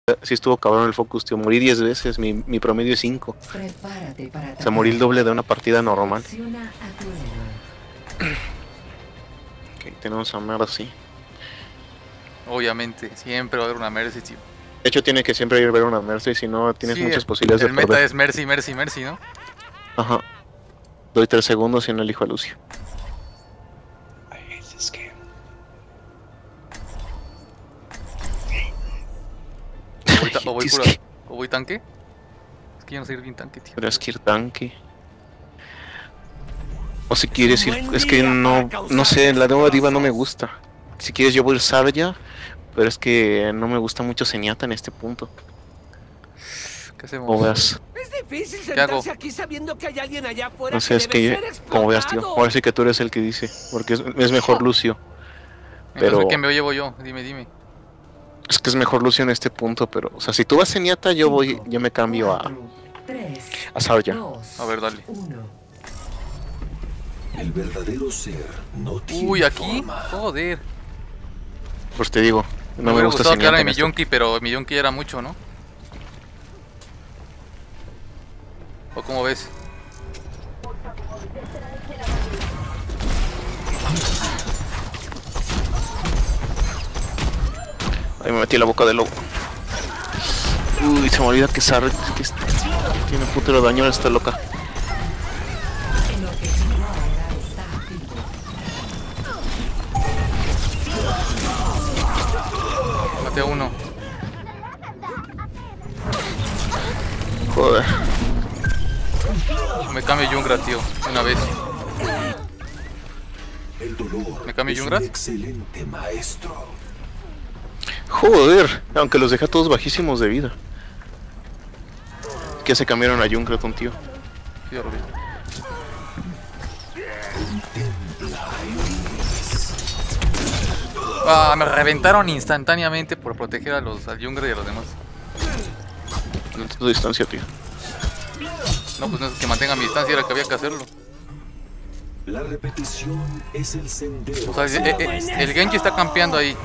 sí estuvo cabrón el focus, tío. Morí 10 veces, mi promedio es 5. Prepárate para O sea, morí el doble de una partida normal. Selecciona a tu héroe. Ok, tenemos a Mercy. Obviamente, siempre va a haber una Mercy, tío. De hecho, tiene que siempre ir a ver una Mercy, si no tienes Sí, muchas posibilidades de el meta perder. es Mercy, Mercy, Mercy, ¿no? Ajá. Doy 3 segundos y no elijo a Lucio. O voy tanque. Es que yo no sé ir bien tanque, tío. Tendrás que ir tanque. O si quieres ir, es que no sé, la nueva diva no me gusta. Si quieres yo voy a ir Zarya, pero es que no me gusta mucho Zenyatta en este punto. ¿Qué hacemos? Como veas, Es difícil ¿Qué hago? sentarse aquí sabiendo que hay alguien allá afuera no sé, es debe que ser como veas, tío. explotado. Ahora sí que tú eres el que dice, porque es mejor Lucio. Entonces, Pero ¿qué me llevo yo? Dime. es que es mejor Lucio en este punto, pero, o sea, si tú vas Zenyatta, yo me cambio a Zarya. A ver, dale. El verdadero ser no tiene Uy, aquí. forma. Joder. Pues te digo, Me no me hubiera gusta gustado Zenyatta quedarme en mi este. Yonki, pero mi Yonki era mucho, ¿no? ¿O cómo ves? Ahí me metí en la boca del lobo. Uy, se me olvida que Zarya tiene putero daño a esta loca. El objetivo ahora está activo. Maté a uno. Joder. Me cambio Jungrat, tío. Una vez. El dolor ¿Me cambio es un Jungrat? excelente maestro. Joder, aunque los deja todos bajísimos de vida. Que se cambiaron a Junkrat, un tío. Sí, ya lo vi. Ah, me reventaron instantáneamente por proteger al Jungrat y a los demás. No te doy distancia, tío. No, pues no es que mantenga mi distancia, era que había que hacerlo. La repetición es el sendero. O sea, el Genji está campeando ahí.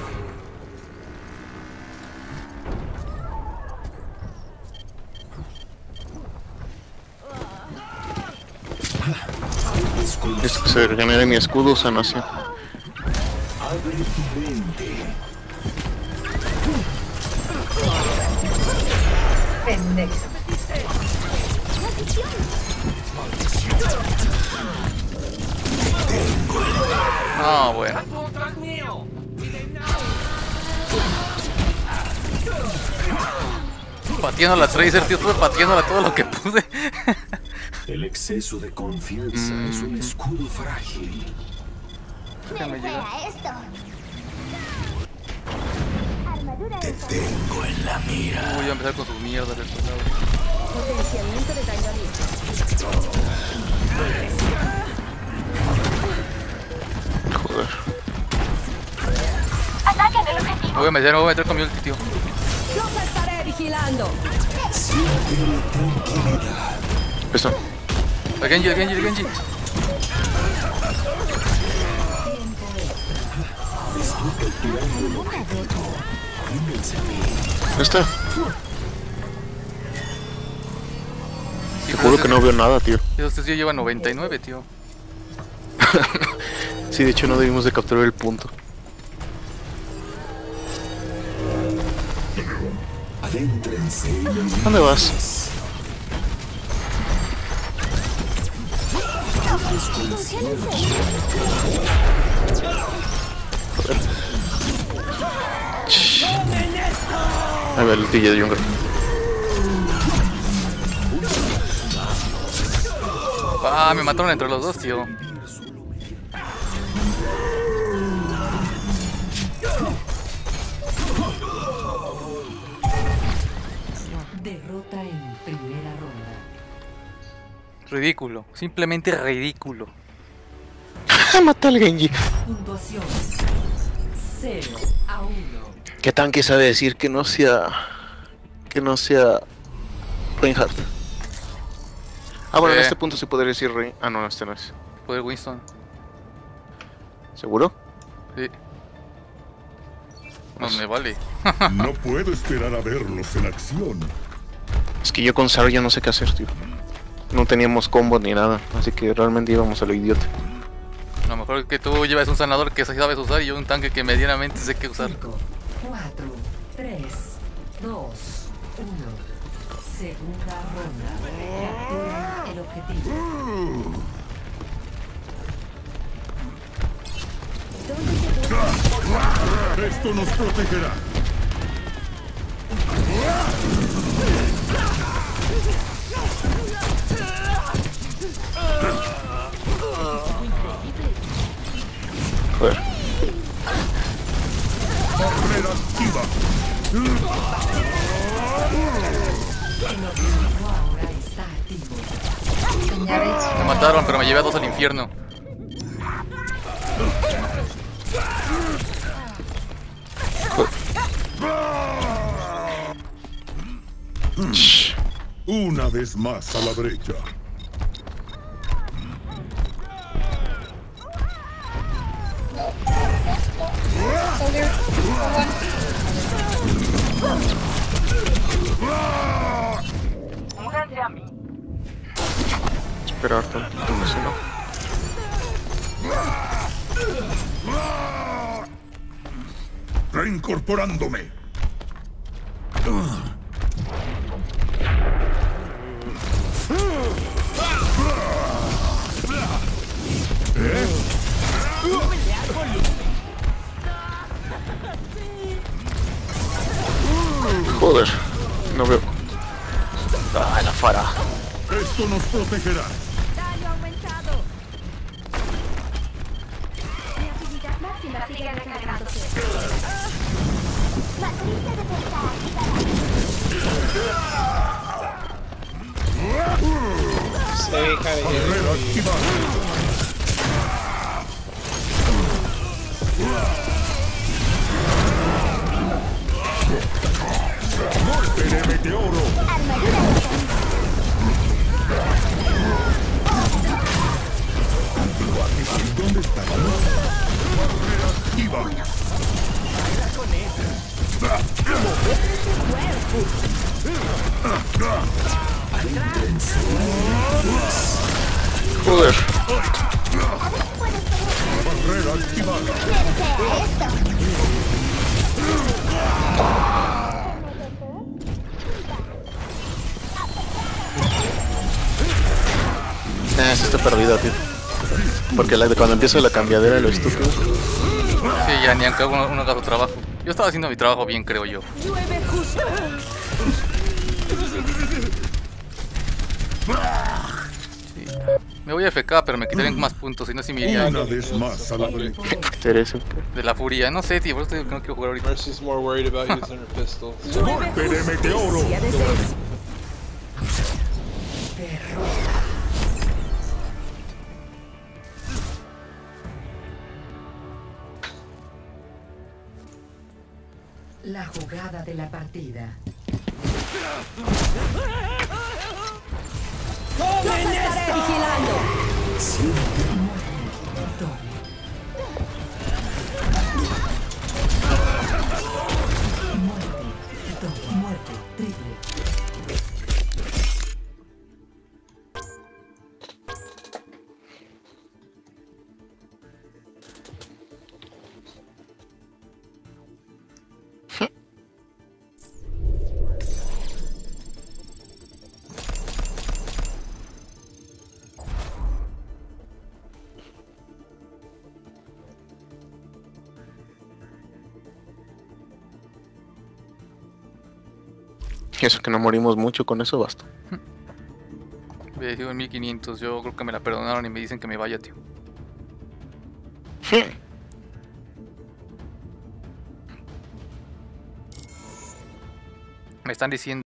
Es que se regenere mi escudo, sanación. Abre tu mente. Pendejo. Ah, bueno. ¡Tras mío! Pateando la Tracer, tío. Estuve pateándola todo lo que pude. El exceso de confianza es un escudo frágil. Déjame llegar. Te tengo en la mira. Voy a empezar con sus mierdas de estos lados. Potenciamiento de daño listo. Joder. Ataquen el objetivo. Me voy a meter con mi ulti, tío. Los estaré vigilando. Eso. El Genji. ¿Dónde está? Te juro que no veo nada, tío. Este tío lleva 99, tío. Sí, de hecho no debimos de capturar el punto. Adéntrense en el ¿Dónde vas? Joder. A ver, el TJ de Junkrat. Ah, me mataron entre los dos, tío. Derrota en primera ronda. Ridículo, simplemente ridículo. Mata al Genji. Puntuación 0-1. ¿Qué tanque sabe decir que no sea Reinhardt? Ah, bueno, en este punto se podría decir Rein. Ah, no, este no es. Poder Winston. ¿Seguro? Sí. No me vale. No puedo esperar a verlos en acción. Es que yo con Sar ya no sé qué hacer, tío. No teníamos combo ni nada, así que realmente íbamos a lo idiota. A lo mejor que tú lleves un sanador que sabes usar y yo un tanque que medianamente sé qué usar. 5, 4, 3, 2, 1. Segunda ronda. Capturen el objetivo. Esto nos protegerá. Joder. Barrera activa. El objetivo ahora está activo. Me mataron, pero me llevé a 2 al infierno. Una vez más a la brecha. Esperar tantito, no sé, no. Reincorporándome. Joder, no veo. Ah, la fara. Esto nos protegerá. Daño aumentado. Mi habilidad máxima sigue recargándose. Matriz de defensa activada. Barrera activada. ¡Golpe de meteoro! ¿Dónde está? Barrera activa. Joder. Barrera activada. Eso está perdido, tío. Porque cuando empiezo la cambiadera lo estúpido. Sí, ya ni aunque uno haga su trabajo. Yo estaba haciendo mi trabajo bien, creo yo. Llueve justo. Sí. Me voy a FK, pero me quitarían más puntos, si no si me iría Una vez más a la brecha. Teresa. de la furia. No sé, tío, por eso digo que no quiero jugar ahorita. Mercy's more worried about using her pistol. ¡Golpe de meteoro! La jugada de la partida. ¡Los estaré vigilando! Muerte, triple. Eso que no morimos mucho, con eso basta. Me digo en 1500, yo creo que me la perdonaron y me dicen que me vaya, tío. Me están diciendo